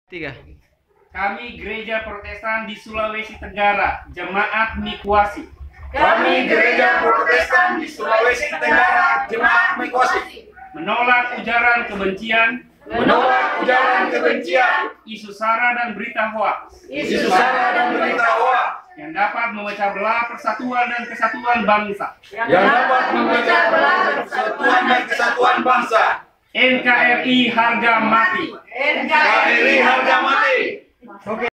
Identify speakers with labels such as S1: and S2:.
S1: Tiga.
S2: Kami Gereja Protestan di Sulawesi Tenggara, Jemaat Mikwasi.
S3: Kami Gereja Protestan di Sulawesi Tenggara, Jemaat Mikwasi,
S2: Menolak ujaran kebencian, isu sara dan berita hoaks
S3: isu sara dan berita hoaks
S2: yang dapat memecah belah persatuan dan kesatuan bangsa.
S3: yang dapat memecah belah persatuan dan kesatuan bangsa.
S2: NKRI harga mati.
S3: NKRI harga mati.